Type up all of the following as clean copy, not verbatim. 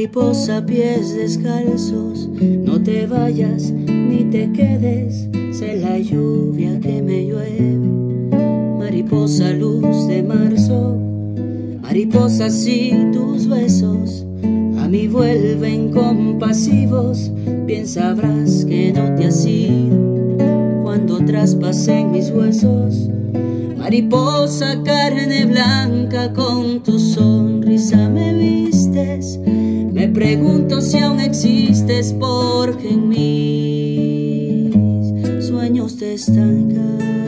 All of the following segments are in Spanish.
Mariposa, pies descalzos, no te vayas ni te quedes, sé la lluvia que me llueve. Mariposa, luz de marzo, mariposa, si tus besos a mí vuelven compasivos, bien sabrás que no te has ido cuando traspasen mis huesos. Mariposa, carne blanca, con tu sonrisa me vistes. Me pregunto si aún existes, porque en mis sueños te estancas.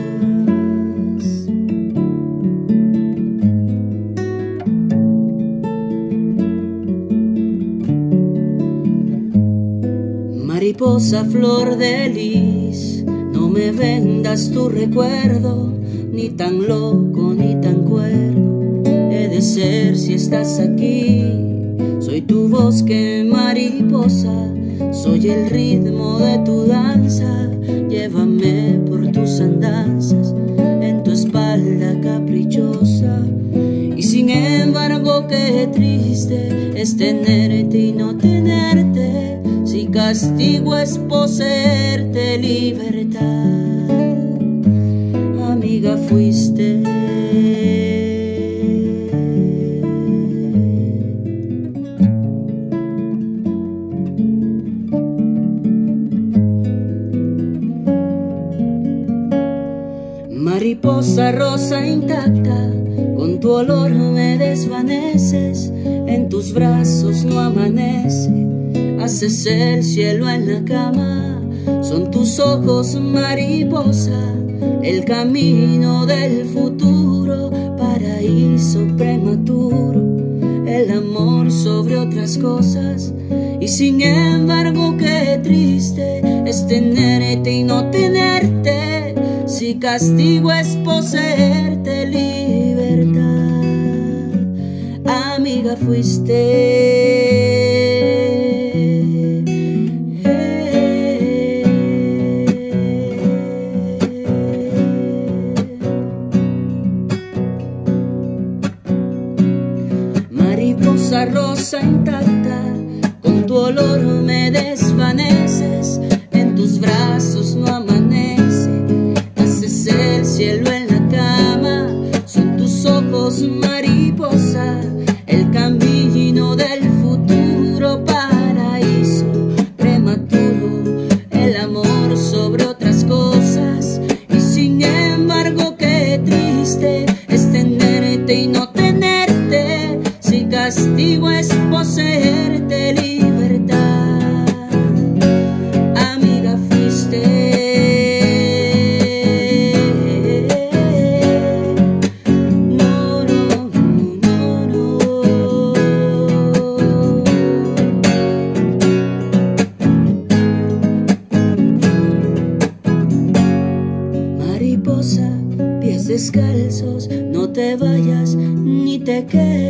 Mariposa, flor de lis, no me vendas tu recuerdo, ni tan loco ni tan cuerdo he de ser si estás aquí. Soy tu bosque, mariposa, soy el ritmo de tu danza. Llévame por tus andanzas en tu espalda caprichosa. Y sin embargo qué triste es tenerte y no tenerte, si castigo es poseerte libertad. Amiga fuiste. Mariposa, rosa intacta, con tu olor me desvaneces, en tus brazos no amanece, haces el cielo en la cama. Son tus ojos, mariposa, el camino del futuro, paraíso prematuro, el amor sobre otras cosas. Y sin embargo qué triste es tenerte y no tenerte, si castigo es poseerte libertad. Amiga fuiste. Mariposa, rosa intacta, con tu olor me desvaneces, en tus brazos no amanece, haces el cielo en la cama. Son tus ojos, mariposa, el camino del futuro, paraíso prematuro, el amor sobre otras cosas. Y sin embargo qué triste es tenerte y no tenerte, si castigo es poseerte libertad. Amiga fuiste. No, no, no, no, Mariposa, pies descalzos, no te vayas ni te quedes.